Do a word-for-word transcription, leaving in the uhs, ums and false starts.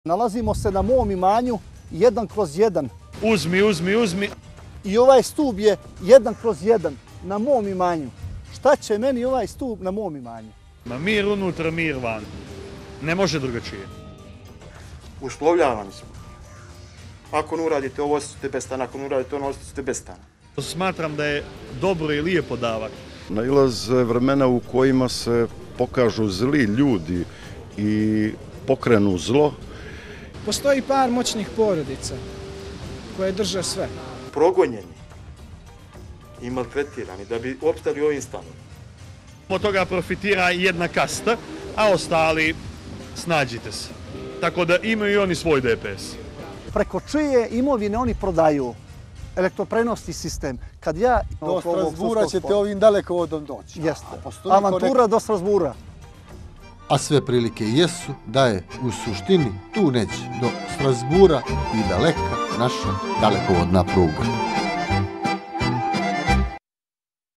Nalazimo se na mom imanju jedan kroz jedan. Uzmi, uzmi, uzmi. I ovaj stup je jedan kroz jedan na mom imanju. Šta će meni ovaj stup na mom imanju? Ma mir unutra, mir van. Ne može drugačije. Uslovljavani smo. Ako ne uradite ovo, ostanete bez stana. Ako ne uradite ono, ostanete bez stana. Smatram da je dobro i lijepo davati. Nailaze vremena u kojima se pokažu zli ljudi i pokrenu zlo. Postoji par moćnih porodica koje drže sve. Progonjeni i maltretirani da bi opstali u ovim stanovima. Od toga profitira jedna kasta, a ostali snađite se. Tako da imaju i oni svoj D P S. Preko čije imovine oni prodaju elektroprenosni sistem. Kad ja... Do Strasbura ćete ovim dalekovodom doći. Jeste. Avantura do Strasbura. A sve prilike jesu da je u suštini tu neće do Strasbura i daleka naša dalekovodna pruga.